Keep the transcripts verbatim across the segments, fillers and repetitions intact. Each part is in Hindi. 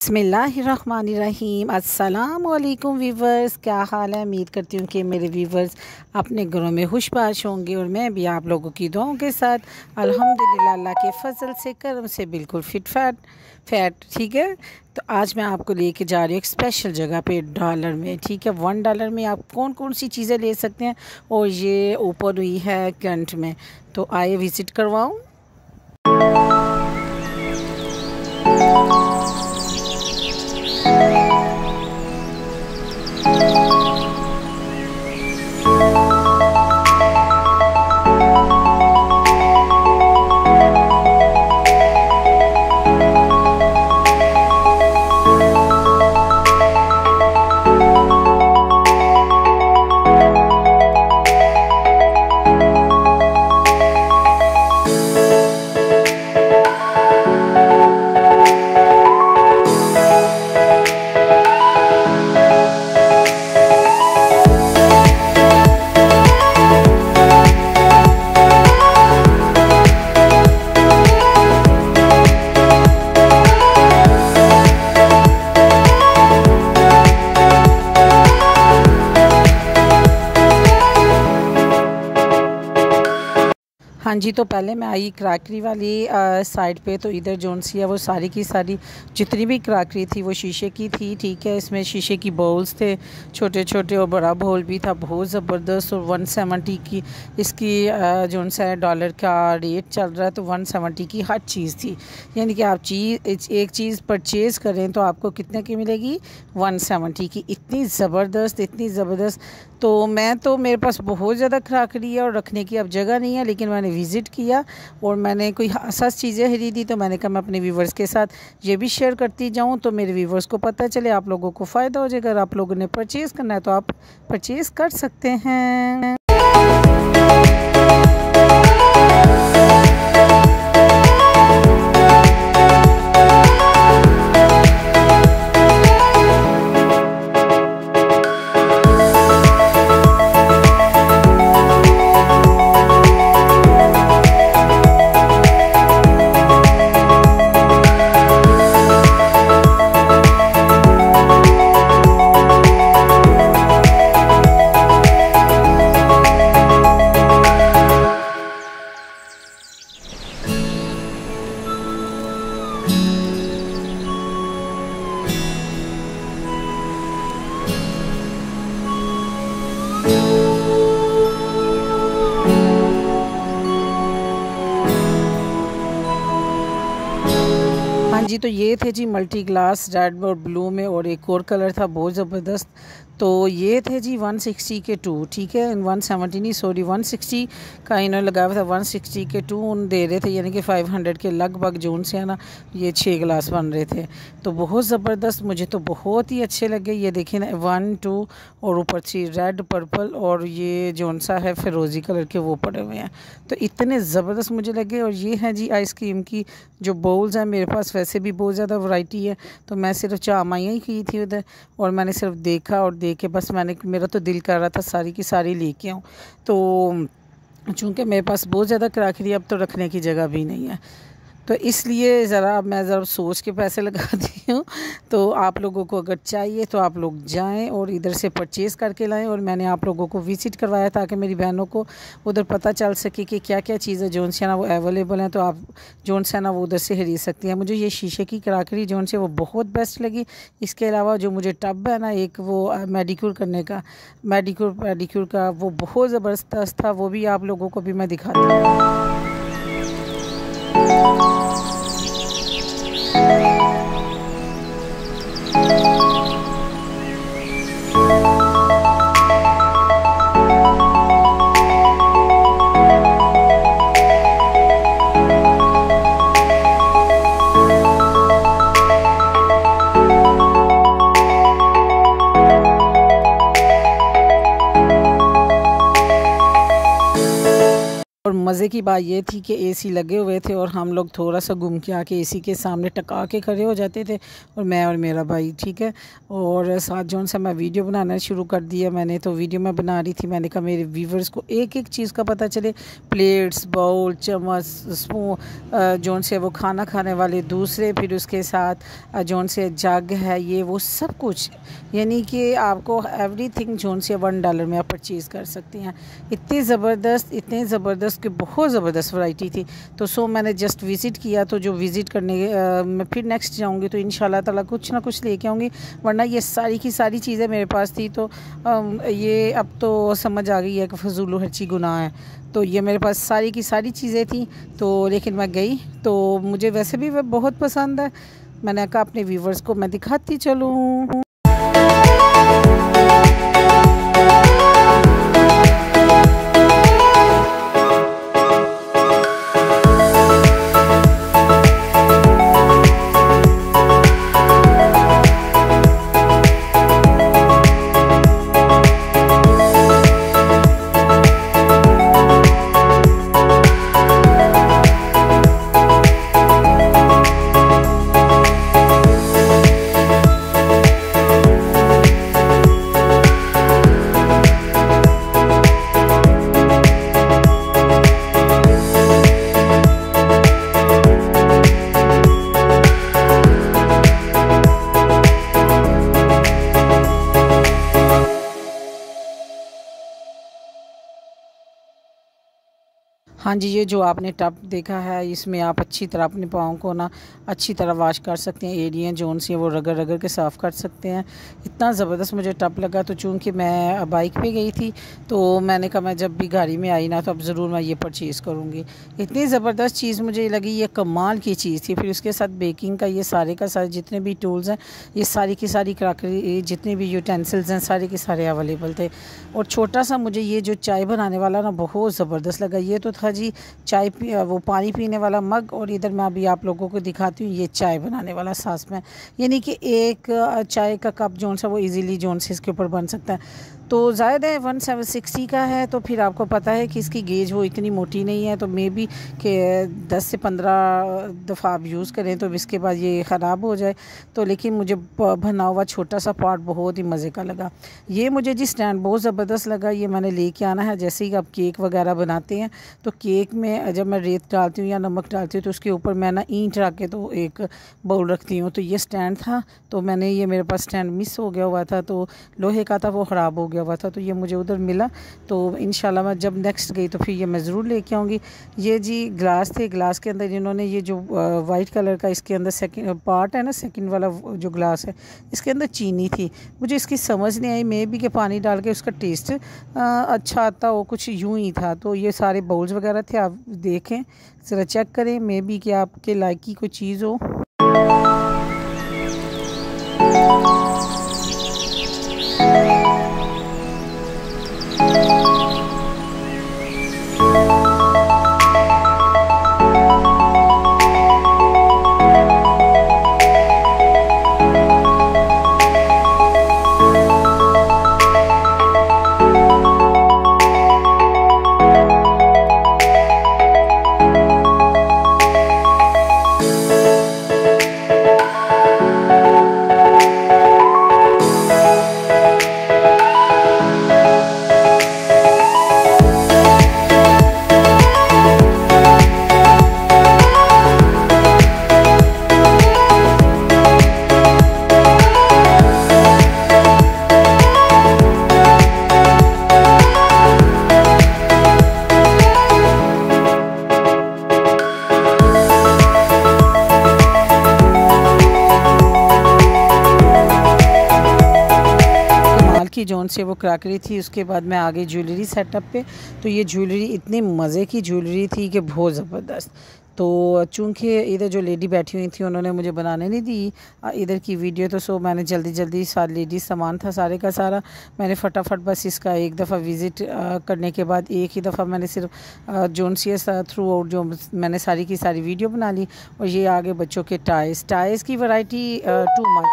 बिस्मिल्लाहिर्रहमानिर्रहीम। अस्सलाम वालेकुम वीवर्स, क्या हाल है। उम्मीद करती हूँ कि मेरे वीवर्स अपने घरों में खुशबाश होंगे और मैं भी आप लोगों की दुआओं के साथ अल्हम्दुलिल्लाह अल्लाह के फजल से करम से बिल्कुल फिट फैट फैट ठीक है। तो आज मैं आपको लेके जा रही हूँ एक स्पेशल जगह पे डॉलर में। ठीक है, वन डॉलर में आप कौन कौन सी चीज़ें ले सकते हैं और ये ऊपर हुई है कैंट में। तो आइए विज़िट करवाऊँ। हाँ जी, तो पहले मैं आई क्रैकरी वाली साइड पे। तो इधर जोन सी है वो सारी की सारी जितनी भी क्रैकरी थी वो शीशे की थी। ठीक है, इसमें शीशे की बाउल्स थे, छोटे छोटे और बड़ा बाउल भी था, बहुत ज़बरदस्त। और वन सेवेंटी की इसकी जोन सा है डॉलर का रेट चल रहा है, तो वन सेवेंटी की हर चीज़ थी। यानी कि आप चीज़ एक चीज़ परचेज़ करें तो आपको कितने की मिलेगी, वन सेवेंटी की। इतनी ज़बरदस्त इतनी ज़बरदस्त। तो मैं तो मेरे पास बहुत ज़्यादा क्रैकरी है और रखने की अब जगह नहीं है, लेकिन मैंने विज़िट किया और मैंने कोई खास चीज़ें खरीदी। तो मैंने कहा मैं अपने व्यूवर्स के साथ ये भी शेयर करती जाऊं तो मेरे व्यूवर्स को पता चले, आप लोगों को फ़ायदा हो जाएगा। अगर आप लोगों ने परचेज़ करना है तो आप परचेज़ कर सकते हैं। हाँ जी, तो ये थे जी मल्टी ग्लास रेड और ब्लू में, और एक और कलर था बहुत ज़बरदस्त। तो ये थे जी वन सिक्सटी के टू। ठीक है, वन सेवेंटी नहीं सॉरी वन सिक्सटी का इन्होंने लगाया हुआ था, वन सिक्सटी के टू उन दे रहे थे, यानी कि फाइव हंड्रेड के लगभग जोन से है ना। ये छः ग्लास बन रहे थे, तो बहुत ज़बरदस्त, मुझे तो बहुत ही अच्छे लगे। ये देखें ना, वन टू और ऊपर थ्री रेड पर्पल और ये जोन सा है फिरोज़ी कलर के वो पड़े हुए हैं। तो इतने ज़बरदस्त मुझे लगे। और ये हैं जी आइसक्रीम की जो बाउल्स हैं, मेरे पास वैसे भी बहुत ज़्यादा वैरायटी है, तो मैं सिर्फ चामाइयाँ ही की थी उधर, और मैंने सिर्फ देखा और देख के बस मैंने मेरा तो दिल कर रहा था सारी की सारी लेके आऊँ। तो चूँकि मेरे पास बहुत ज़्यादा क्रैकरी अब तो रखने की जगह भी नहीं है, तो इसलिए ज़रा मैं ज़रा सोच के पैसे लगाती हूँ। तो आप लोगों को अगर चाहिए तो आप लोग जाएं और इधर से परचेज़ करके लाएं। और मैंने आप लोगों को विज़िट करवाया ताकि मेरी बहनों को उधर पता चल सके कि क्या क्या चीज़ें जोन से ना वो अवेलेबल हैं, तो आप जोन से ना वो उधर से खरीद सकती हैं। मुझे ये शीशे की क्रैकरी जोन से वो बहुत बेस्ट लगी। इसके अलावा जो मुझे टब है ना एक वो मेडिक्योर करने का, मेडिक्योर पेडिक्योर का, वो बहुत ज़बरदस्त था। वो भी आप लोगों को भी मैं दिखाती हूँ। और मज़े की बात ये थी कि एसी लगे हुए थे और हम लोग थोड़ा सा घूम के आके एसी के सामने टका के खड़े हो जाते थे, और मैं और मेरा भाई, ठीक है। और साथ जो सा मैं वीडियो बनाना शुरू कर दिया मैंने, तो वीडियो मैं बना रही थी, मैंने कहा मेरे व्यूवर्स को एक एक चीज़ का पता चले, प्लेट्स, बाउल, चम्मच, स्पून, जोन से वो खाना खाने वाले दूसरे, फिर उसके साथ जोन से जग है, ये वो सब कुछ, यानी कि आपको एवरीथिंग जोन से वन डॉलर में आप परचेज़ कर सकते हैं। इतनी ज़बरदस्त इतने ज़बरदस्त कि बहुत ज़बरदस्त वैरायटी थी। तो सो मैंने जस्ट विज़िट किया, तो जो विज़िट करने आ, मैं फिर नेक्स्ट जाऊंगी तो इंशाल्लाह ताला कुछ ना कुछ लेके आऊँगी, वरना ये सारी की सारी चीज़ें मेरे पास थी। तो आ, ये अब तो समझ आ गई है कि फजूल खर्ची गुनाह है। तो ये मेरे पास सारी की सारी चीज़ें थी, तो लेकिन मैं गई, तो मुझे वैसे भी वह बहुत पसंद है। मैंने कहा अपने व्यूवर्स को मैं दिखाती चलूँ। हाँ जी, ये जो आपने टब देखा है, इसमें आप अच्छी तरह अपने पाँव को ना अच्छी तरह वॉश कर सकते हैं, एरिया जोन से वो रगड़ रगड़ के साफ़ कर सकते हैं। इतना ज़बरदस्त मुझे टब लगा। तो चूँकि मैं बाइक पे गई थी, तो मैंने कहा मैं जब भी गाड़ी में आई ना, तो अब ज़रूर मैं ये परचेज़ करूँगी। इतनी ज़बरदस्त चीज़ मुझे लगी, ये कमाल की चीज़ थी। फिर उसके साथ बेकिंग का ये सारे का सारे जितने भी टूल्स हैं, ये सारी की सारी क्रॉकरी, जितने भी यूटेंसिल्स हैं, सारे के सारे अवेलेबल थे। और छोटा सा मुझे ये जो चाय बनाने वाला ना बहुत ज़बरदस्त लगा। ये तो था जी चाय पी वो पानी पीने वाला मग, और इधर मैं अभी आप लोगों को दिखाती हूँ ये चाय बनाने वाला सास में, यानी कि एक चाय का कप जोन सा वो इजीली जोन से इसके ऊपर बन सकता है। तो ज़ायद है वन सेवन सिक्सटी का है, तो फिर आपको पता है कि इसकी गेज वो इतनी मोटी नहीं है, तो मे बी कि दस से पंद्रह दफ़ा आप यूज़ करें तो इसके बाद ये ख़राब हो जाए। तो लेकिन मुझे बना हुआ छोटा सा पॉट बहुत ही मज़े का लगा। ये मुझे जी स्टैंड बहुत ज़बरदस्त लगा, ये मैंने लेके आना है। जैसे ही आप केक वगैरह बनाते हैं, तो केक में जब मैं रेत डालती हूँ या नमक डालती हूँ, तो उसके ऊपर मैं ना ईंट रख के तो एक बाउल रखती हूँ। तो ये स्टैंड था, तो मैंने ये मेरे पास स्टैंड मिस हो गया हुआ था, तो लोहे का था, वो ख़राब हो गया हुआ था, तो ये मुझे उधर मिला। तो इंशाल्लाह मैं जब नेक्स्ट गई तो फिर ये मैं ज़रूर लेके आऊँगी। ये जी ग्लास थे, ग्लास के अंदर इन्होंने ये जो वाइट कलर का इसके अंदर सेकंड पार्ट है ना, सेकंड वाला जो ग्लास है, इसके अंदर चीनी थी। मुझे इसकी समझ नहीं आई, मे बी के पानी डाल के उसका टेस्ट अच्छा आता हो, कुछ यूँ ही था। तो ये सारे बाउल्स वगैरह थे, आप देखें ज़रा चेक करें, मे बी कि आपके लाइक की कोई चीज़ हो। की जोन से वो क्रॉकरी थी। उसके बाद मैं आ गई ज्वेलरी सेटअप पे। तो ये ज्वेलरी इतनी मज़े की ज्वेलरी थी कि बहुत ज़बरदस्त। तो चूँकि इधर जो लेडी बैठी हुई थी उन्होंने मुझे बनाने नहीं दी इधर की वीडियो, तो सो मैंने जल्दी जल्दी सारे लेडीज़ सामान था सारे का सारा, मैंने फटाफट बस इसका एक दफ़ा विज़िट करने के बाद एक ही दफ़ा मैंने सिर्फ जोन सी थ्रू आउट जो मैंने सारी की सारी वीडियो बना ली। और ये आगे बच्चों के टाइस टाइस की वैरायटी टू मच,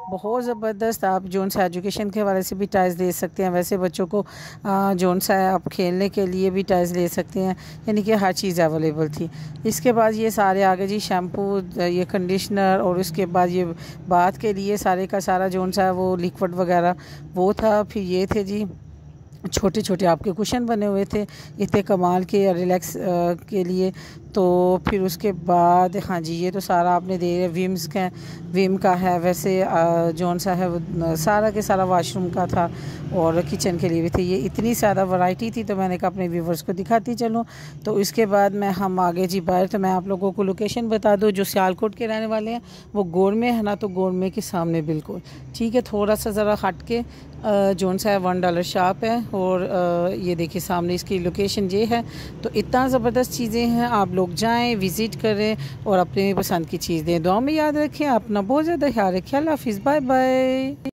बहुत ज़बरदस्त। आप जोन सा एजुकेशन के हवाले से भी टाइल्स ले सकते हैं, वैसे बच्चों को जोन सा आप खेलने के लिए भी टाइल्स ले सकते हैं, यानी कि हर चीज़ अवेलेबल थी। इसके बाद ये सारे आगे जी शैम्पू, ये कंडीशनर, और उसके बाद ये बाथ के लिए सारे का सारा जोन सा वो लिक्विड वगैरह वो था। फिर ये थे जी छोटे छोटे आपके कुशन बने हुए थे इतने कमाल के रिलैक्स के लिए। तो फिर उसके बाद हाँ जी ये तो सारा आपने दे विम्स का विम का है, वैसे जौन सा है वो सारा के सारा वॉशरूम का था और किचन के लिए भी थे। ये इतनी ज़्यादा वैरायटी थी तो मैंने कहा अपने व्यूवर्स को दिखाती चलूँ। तो इसके बाद मैं हम आगे जी बाहर, तो मैं आप लोगों को लोकेशन बता दूँ। जो सियालकोट के रहने वाले हैं वो गोड़ में है ना, तो गोड़ में के सामने बिल्कुल ठीक है, थोड़ा सा ज़रा हट के जोन सा है वन डॉलर शॉप है। और ये देखिए सामने इसकी लोकेशन ये है। तो इतना ज़बरदस्त चीज़ें हैं, आप लोग जाएं, विज़िट करें और अपने पसंद की चीज़ दें। दुआ में याद रखें, अपना बहुत ज़्यादा ख्याल रखें। अल्लाह हाफ़िज़, बाय बाय।